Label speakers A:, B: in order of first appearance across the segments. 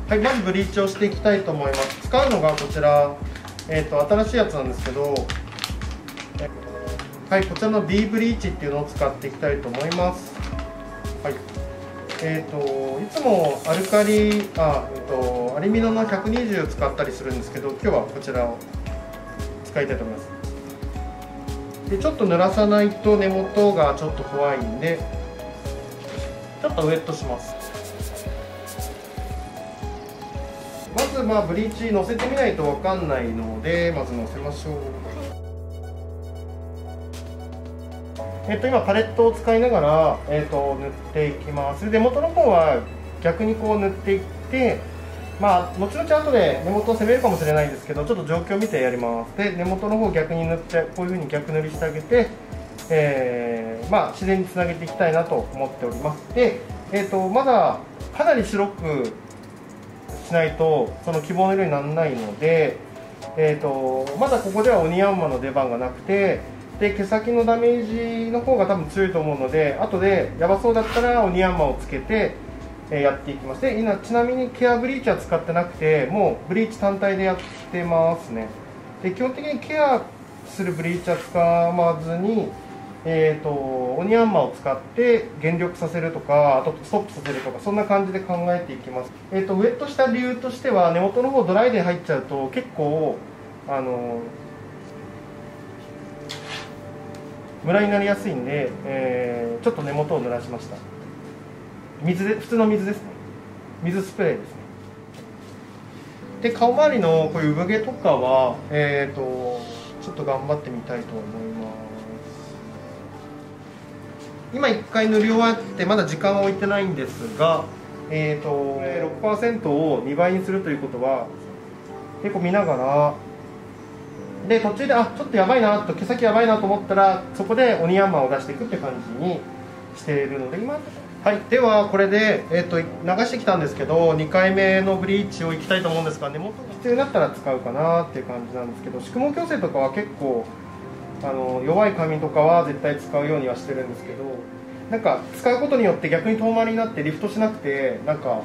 A: はい、まずブリーチをしていきたいと思います。使うのがこちら、新しいやつなんですけど、はい、こちらの B ブリーチっていうのを使っていきたいと思います。はい、いつもアルカリ、アルミノの120使ったりするんですけど、今日はこちらを使いたいと思います。で、ちょっと濡らさないと根元がちょっと怖いんで、ちょっとウェットします。まずブリーチのせてみないと分かんないので、まずのせましょう。今パレットを使いながら、塗っていきます。で、根元の方は逆にこう塗っていって、後々後で根元を攻めるかもしれないんですけど、ちょっと状況を見てやります。で、根元の方を逆に塗って、こういう風に逆塗りしてあげて、自然につなげていきたいなと思っております。で、まだかなり白くしないとその希望の色にならないので、まだここではオニヤンマの出番がなくて、で毛先のダメージの方が多分強いと思うので、後でやばそうだったらオニヤンマをつけてやっていきます。で、今ちなみにケアブリーチは使ってなくて、もうブリーチ単体でやってますね。で、基本的にケアするブリーチは使わずに、オニヤンマを使って減力させるとか、あとストップさせるとか、そんな感じで考えていきます。ウェットした理由としては、根元の方ドライで入っちゃうと結構ムラになりやすいんで、ちょっと根元を濡らしました。水で、普通の水ですね。水スプレーですね。で、顔周りのこういう産毛とかは、ちょっと頑張ってみたいと思います。今1回塗り終わってまだ時間は置いてないんですが、6% を2倍にするということは結構見ながら、で途中でちょっとやばいなと、毛先やばいなと思ったらそこでオニヤンマを出していくって感じにしているので、今はい、ではこれで、流してきたんですけど、2回目のブリーチをいきたいと思うんですが、根元が必要になったら使うかなっていう感じなんですけど、宿毛矯正とかは結構弱い髪とかは絶対使うようにはしてるんですけど、なんか使うことによって逆に遠回りになってリフトしなくて、なんか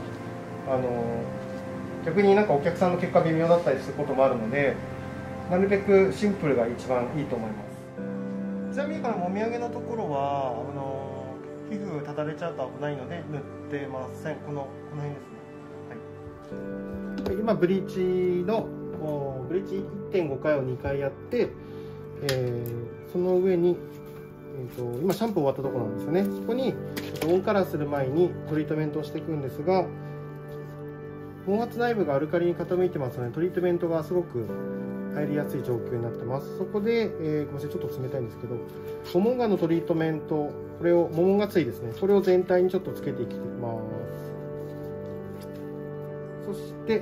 A: 逆になんかお客さんの結果微妙だったりすることもあるので、なるべくシンプルが一番いいと思います。ちなみにもみあげのところは皮膚ただれちゃうと危ないので塗ってません。この辺ですね。はい、今ブリーチ 1.5 回を2回やって、その上に、今シャンプー終わったところなんですよね。そこにオンカラーする前にトリートメントをしていくんですが、毛髪内部がアルカリに傾いてますので、トリートメントがすごく入りやすい状況になってます。そこで、ごめんなさい、ちょっと冷たいんですけど、モモンガのトリートメント、これをモモンガついですね、これを全体にちょっとつけていきます。そして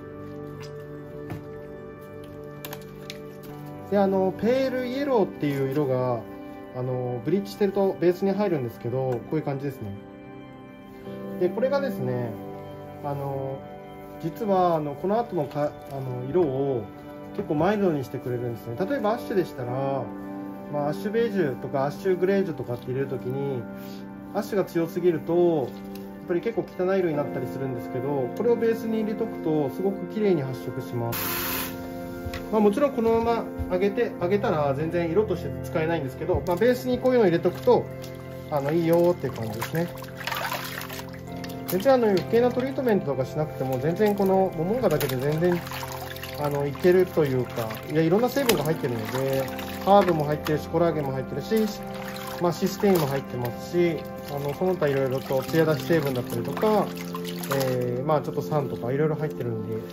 A: で、ペールイエローっていう色がブリーチしてるとベースに入るんですけど、こういう感じですね。で、これがですね、実はこの後の色を結構マイルドにしてくれるんですね。例えばアッシュでしたら、アッシュベージュとかアッシュグレージュとかって入れるときに、アッシュが強すぎるとやっぱり結構汚い色になったりするんですけど、これをベースに入れとくとすごく綺麗に発色します。もちろんこのまま揚げたら全然色として使えないんですけど、ベースにこういうのを入れとくといいよっていう感じですね。全然余計なトリートメントとかしなくても、全然このモモンガだけで全然いけるというか、いろんな成分が入ってるので、ハーブも入ってるし、コラーゲンも入ってるし、システインも入ってますし、その他いろいろと艶出し成分だったりとか、ちょっと酸とかいろいろ入ってるんで、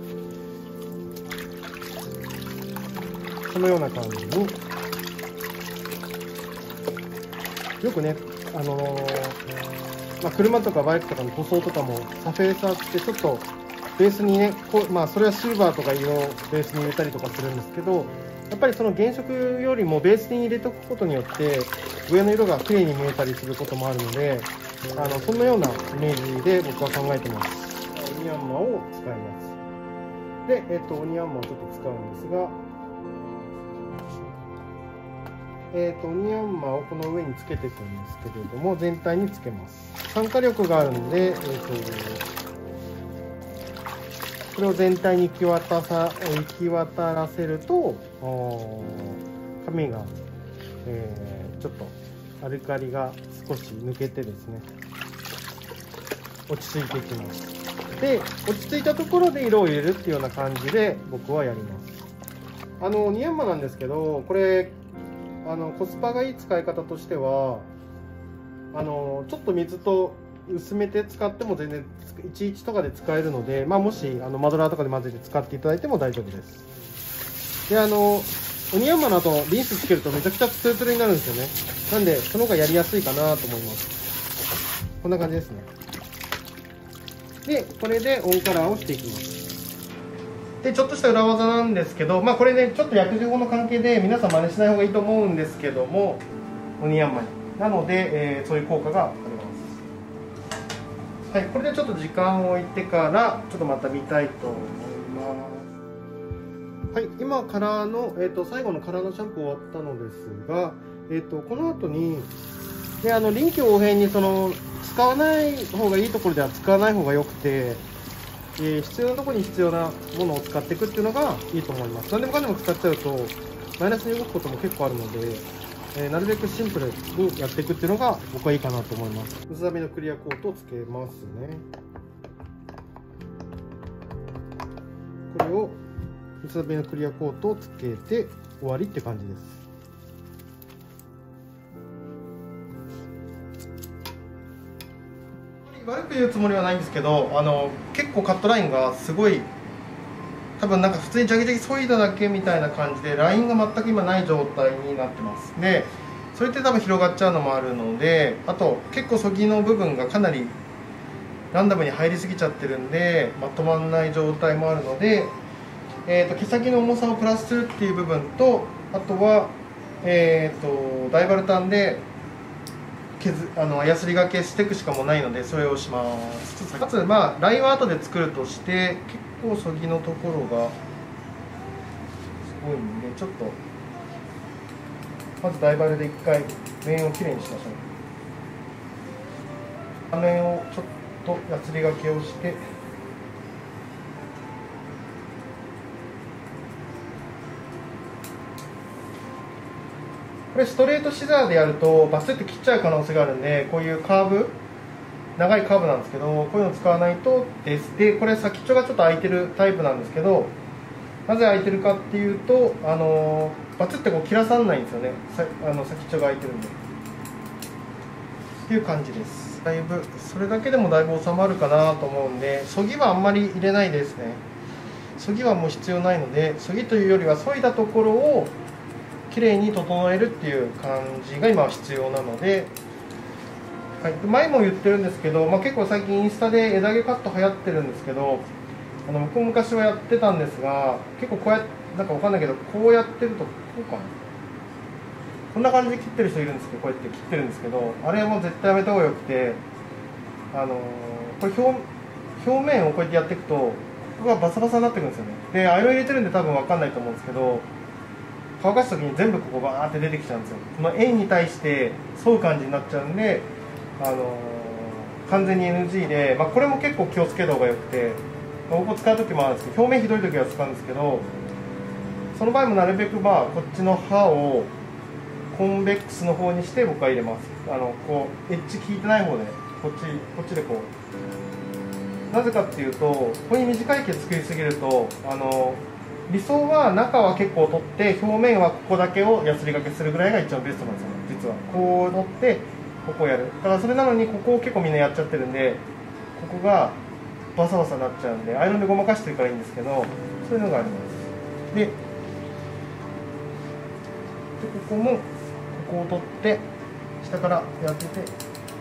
A: このような感じによくね、車とかバイクとかの塗装とかもサフェーサーってちょっとベースにね、それはシルバーとか色をベースに入れたりとかするんですけど、やっぱりその原色よりもベースに入れておくことによって上の色が綺麗に見えたりすることもあるので、そんなようなイメージで僕は考えてます。オニヤンマを使います。で、オニヤンマをちょっと使うんですが、オニヤンマをこの上につけていくんですけれども、全体につけます。酸化力があるので、 これを全体に行き渡らせると紙が、ちょっとアルカリが少し抜けてですね、落ち着いていきます。で落ち着いたところで色を入れるっていうような感じで僕はやります。ニヤンマなんですけど、これコスパがいい使い方としてはちょっと水と薄めて使っても全然11とかで使えるので、もしマドラーとかで混ぜて使っていただいても大丈夫です。でオニヤンマの後リンスつけるとめちゃくちゃツルツルになるんですよね。なんでその方がやりやすいかなと思います。こんな感じですね。でこれでオンカラーをしていきます。でちょっとした裏技なんですけど、これねちょっと薬事法の関係で皆さん真似しない方がいいと思うんですけども、オニヤンマになので、そういう効果があります。はい、これでちょっと時間を置いてからちょっとまた見たいと思います。はい、今カラーの、最後のカラーのシャンプー終わったのですが、この後にで臨機応変に使わない方がいいところでは使わない方がよくて、必要なところに必要なものを使っていくっていうのがいいと思います。何でもかんでも使っちゃうとマイナスに動くことも結構あるので、なるべくシンプルにやっていくっていうのが僕はいいかなと思います。薄紙のクリアコートをつけますね。これを薄紙のクリアコートをつけて終わりって感じです。悪く言うつもりはないんですけど、結構カットラインがすごい多分なんか普通にジャギジャギ削いだだけみたいな感じでラインが全く今ない状態になってます。でそれって多分広がっちゃうのもあるので、あと結構そぎの部分がかなりランダムに入りすぎちゃってるんでまとまらない状態もあるので、毛先の重さをプラスするっていう部分と、あとはダイバルタンでやすりがけしていくしかもないのでそれをします。かつラインは後で作るとして結構そぎのところがすごいんで、ちょっとまずダイバルで1回面をきれいにしましょう。面をちょっとやすりがけをして、これストレートシザーでやるとバスって切っちゃう可能性があるんで、こういうカーブ、長いカーブなんですけどこういうのを使わないとです。でこれ先っちょがちょっと開いてるタイプなんですけど、なぜ開いてるかっていうとバツってこう切らさないんですよね。先っちょが開いてるんでっていう感じです。だいぶそれだけでもだいぶ収まるかなと思うんで、そぎはあんまり入れないですね。そぎはもう必要ないので、そぎというよりは削いだところをきれいに整えるっていう感じが今は必要なので、はい、前も言ってるんですけど、結構最近インスタで枝毛カット流行ってるんですけど、僕も昔はやってたんですが、結構こうやってなんかわかんないけどこうやってるとこうかな、こんな感じで切ってる人いるんですけど、こうやって切ってるんですけど、あれはもう絶対やめた方がよくて、これ表面をこうやってやっていくとここがバサバサになってくるんですよね。でアイロン入れてるんで多分わかんないと思うんですけど、乾かす時に全部ここバーって出てきちゃうんですよ。この円に対して沿う感じになっちゃうんで、完全に NG で、これも結構気をつけた方がよくて、ここ使う時もあるんですけど、表面ひどい時は使うんですけど、その場合もなるべくこっちの刃をコンベックスの方にして僕は入れます。こうエッジ効いてない方でこっちでこう、なぜかっていうとここに短い毛作りすぎると理想は中は結構取って表面はここだけをやすりがけするぐらいが一番ベストなんですよね。実はこう取ってここをやる。だからそれなのにここを結構みんなやっちゃってるんで、ここがバサバサになっちゃうんでアイロンでごまかしてるからいいんですけど、そういうのがあります。でここもここを取って下からやってて、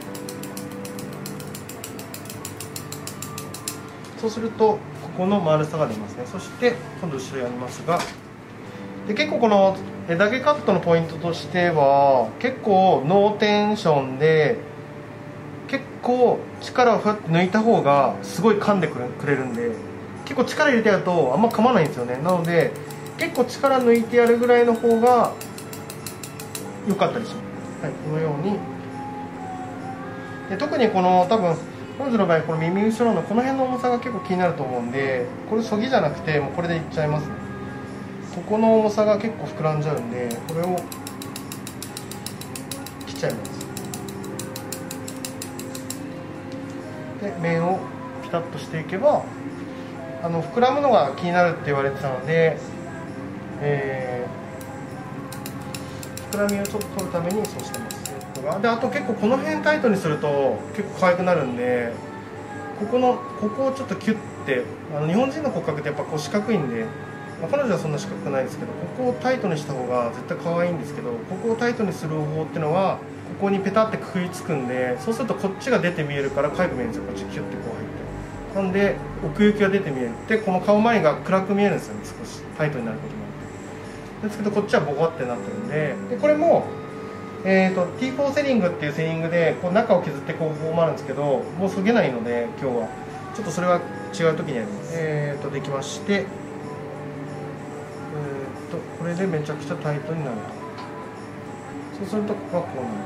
A: そうするとここの丸さが出ますね。そして今度後ろやりますが、で結構この枝毛カットのポイントとしては結構ノーテンションで結構力をふわって抜いた方がすごい噛んでくれるんで、結構力入れてやるとあんま噛まないんですよね。なので結構力抜いてやるぐらいの方が良かったりします。はい、このようにで特にこの多分彼女の場合この耳後ろのこの辺の重さが結構気になると思うんで、これそぎじゃなくてもうこれでいっちゃいますね。ここの重さが結構膨らんじゃうんで、これを切っちゃいます。で面をピタッとしていけば、膨らむのが気になるって言われてたので、膨らみをちょっと取るためにそうしてます。であと結構この辺タイトにすると結構可愛くなるんで、ここをちょっとキュッて、日本人の骨格ってやっぱこう四角いんで、彼女はそんな四角くないですけど、ここをタイトにした方が絶対可愛いんですけど、ここをタイトにする方法っていうのはここにペタって食いつくんで、そうするとこっちが出て見えるから可愛く見えるんですよ。こっちキュッてこう入って、なんで奥行きが出て見える。でこの顔周りが暗く見えるんですよね、少しタイトになることもあって。ですけどこっちはボコってなってるんで、これもT4 セリングっていうセリングでこう中を削っていく方法もあるんですけど、もうそげないので今日はちょっとそれは違う時にやります。できまして、これでめちゃくちゃタイトになると。そうするとここがこうなり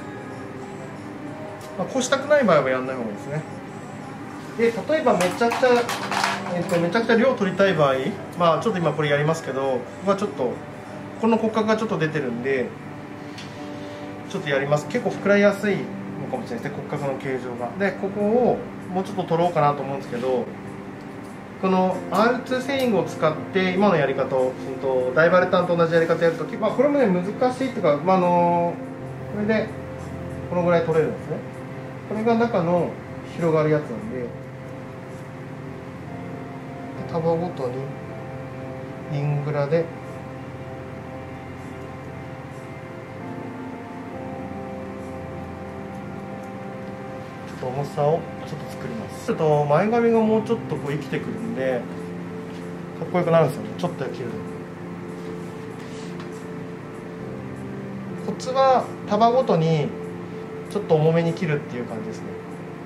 A: ます。こうしたくない場合はやらない方がいいですね。で例えばめちゃくちゃ量取りたい場合、ちょっと今これやりますけど、ここはちょっとこの骨格がちょっと出てるんでちょっとやります。結構膨らみやすいのかもしれないですね、骨格の形状が。でここをもうちょっと取ろうかなと思うんですけど、この R2 セリングを使って今のやり方をダイバレタンと同じやり方やるとき、これもね難しいっていうか、これでこのぐらい取れるんですね。これが中の広がるやつなんで、束ごとにイングラで重さをちょっと作ります。ちょっと前髪がもうちょっとこう生きてくるんでかっこよくなるんですよね、ちょっと切ると。コツは束ごとにちょっと重めに切るっていう感じですね。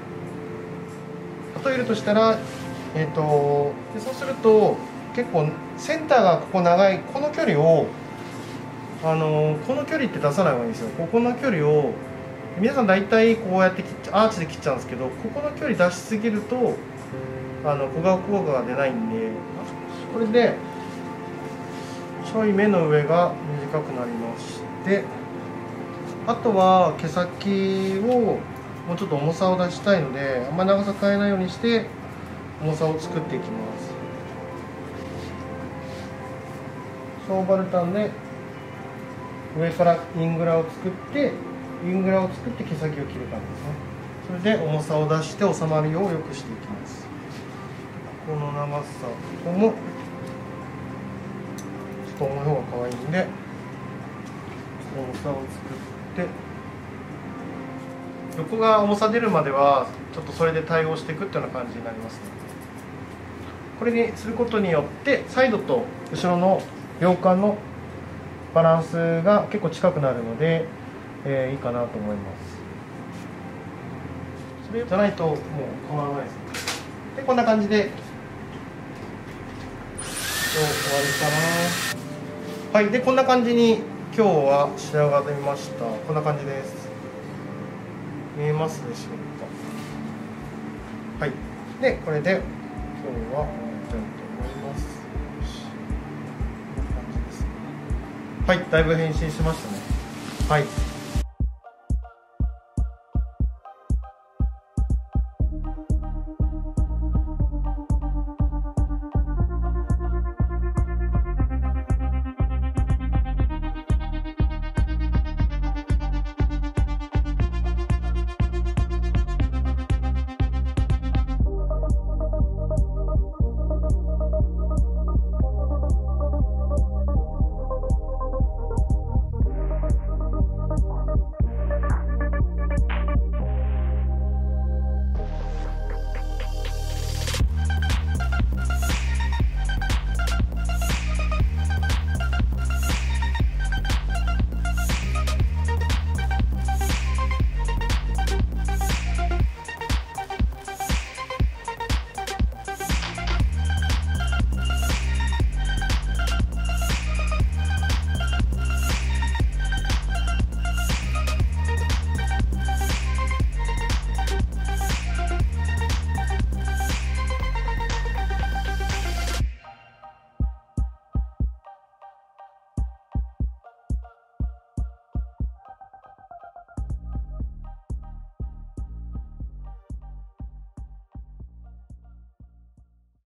A: 例えるとしたら、でそうすると結構センターがここ長いこの距離をこの距離って出さない方がいいんですよ。ここの距離を皆さん大体こうやってアーチで切っちゃうんですけど、ここの距離出しすぎると小顔効果が出ないんで、これでちょい目の上が短くなりまして、あとは毛先をもうちょっと重さを出したいので、あんまり長さ変えないようにして重さを作っていきます。ショーバルタンで上からイングラを作って毛先を切る感じですね。それで重さを出して収まりを良くしていきます。この長さ、ここもちょっと重い方が可愛いんで重さを作って、横が重さ出るまではちょっとそれで対応していくっていうような感じになりますね。これにすることによってサイドと後ろの両肩のバランスが結構近くなるので、いいかなと思います。それじゃないともう変わらないです。でこんな感じで終わりかな。はい、でこんな感じに今日は仕上がりました。こんな感じです。見えますでしょうか。はい、でこれで今日は終わりたいと思います。こんな感じですね。はい、だいぶ変身しましたね。はい。